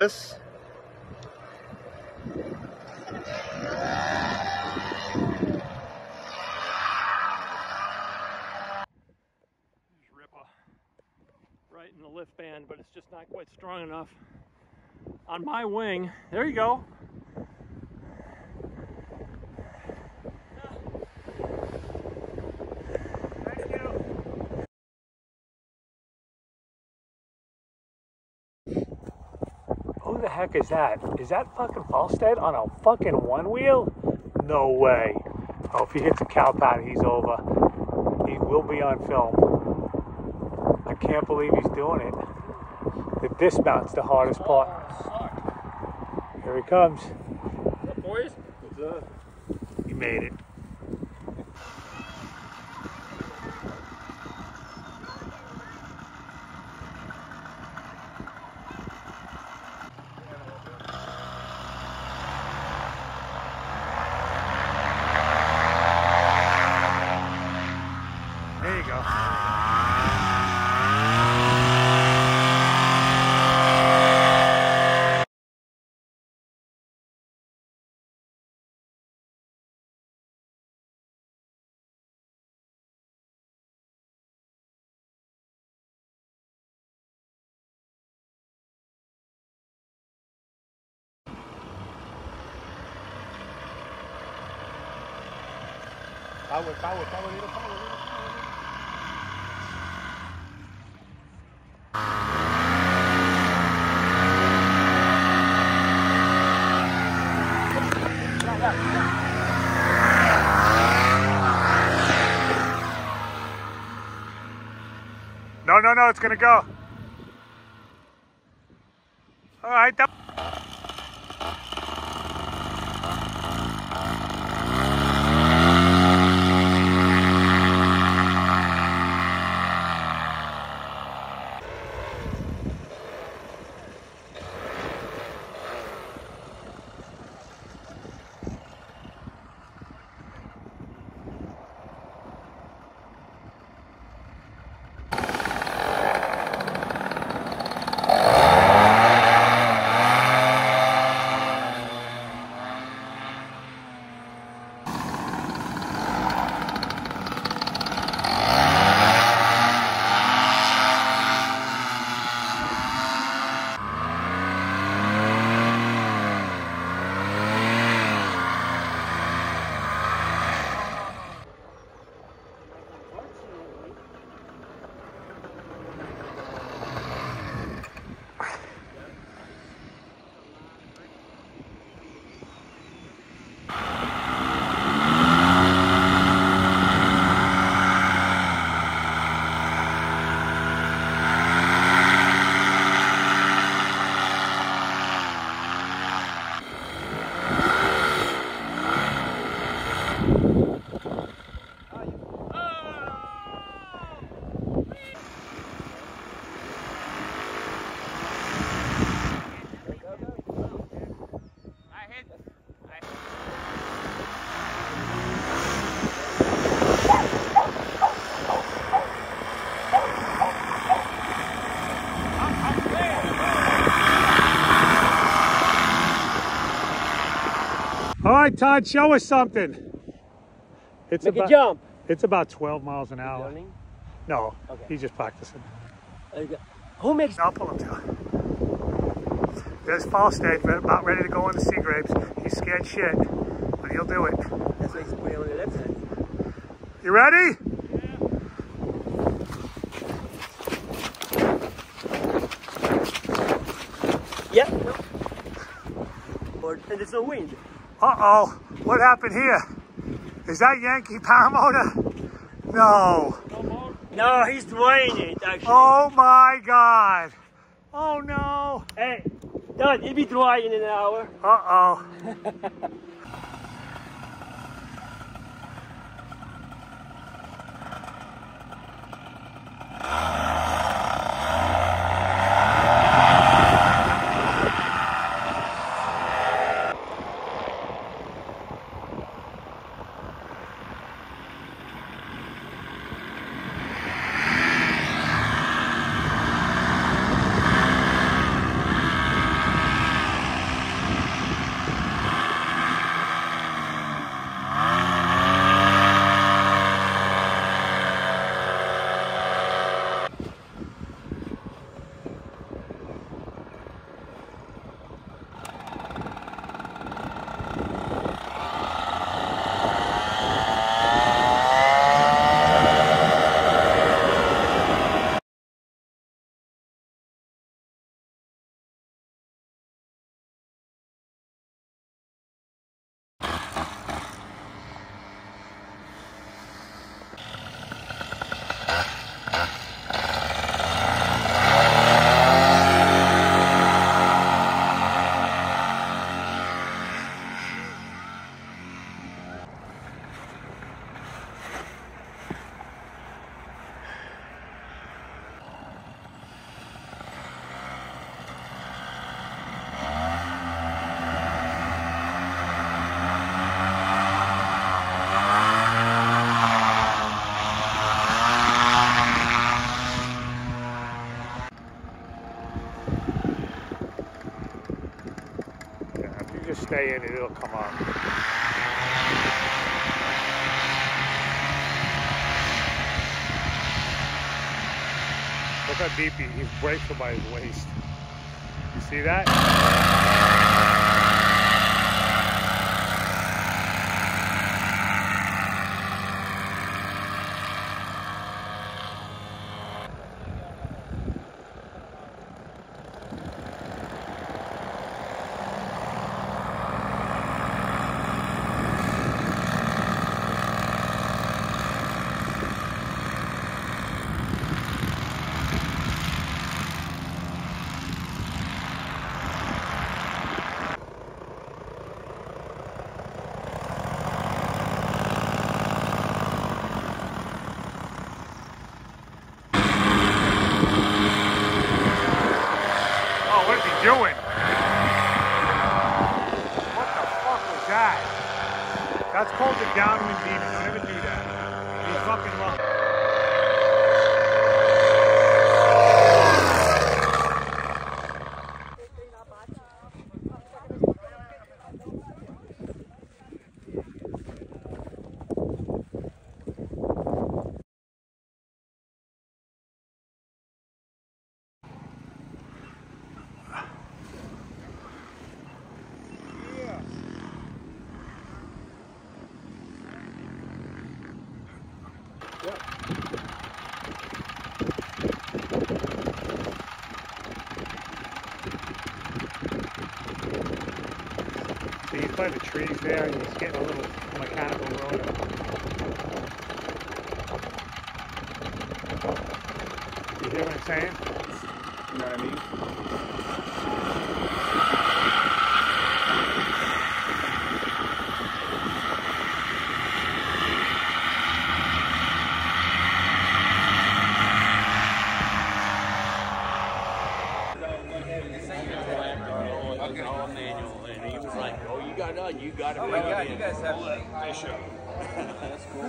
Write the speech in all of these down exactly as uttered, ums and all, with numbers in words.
This. Right in the lift band, but it's just not quite strong enough on my wing. There you go. Thank you. Who the heck is that? Is that fucking Falstead on a fucking one wheel? No way. Oh, if he hits a cow patty, he's over. He will be on film. I can't believe he's doing it. The dismount's the hardest part. Oh, here he comes. What's up, boys? What's up? He made it. There you go. Power, power, power, little power, little power. No, no, no, it's gonna go. All right. That All right, Todd, show us something. It's Make about, a jump. It's about twelve miles an hour. Learning? No, Okay. he's just practicing. Okay. Who makes? I'll pull him down. There's Falstead, about ready to go on the sea grapes. He's scared shit, but he'll do it. That's why he's putting on the left side. You ready? Yeah. No. Or, and there's no wind. Uh-oh, what happened here? Is that Yankee power motor? No. No, he's draining it, actually. Oh my God. Oh no. Hey, Dad, it'll be dry in an hour. Uh-oh. stay in it, it'll come up. Look how deep he, his brakes are by his waist. You see that? What is he doing? What the fuck was that? That's called the downwind demon. Don't ever do that. He's fucking wrong. So he's by the trees there, and he's getting a little mechanical rotor. You hear what I'm saying? You know what I mean? You got it. You got it. Oh my God, you guys have fish up. That's cool.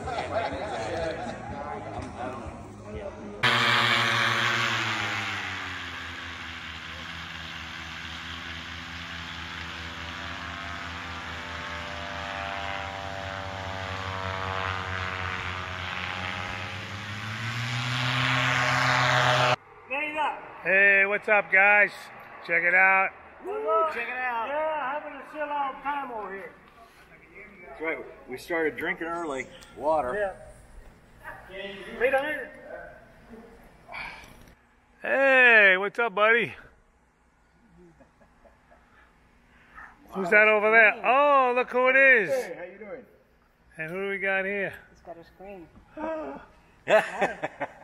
Hey, what's up, guys? Check it out. Check it out. Yeah, having a chill out time over here. That's right. We started drinking early. Water. Yeah. Right on it. Hey, what's up, buddy? Who's that over there? Oh, look who it is. Hey, how you doing? And who do we got here? He's got a screen.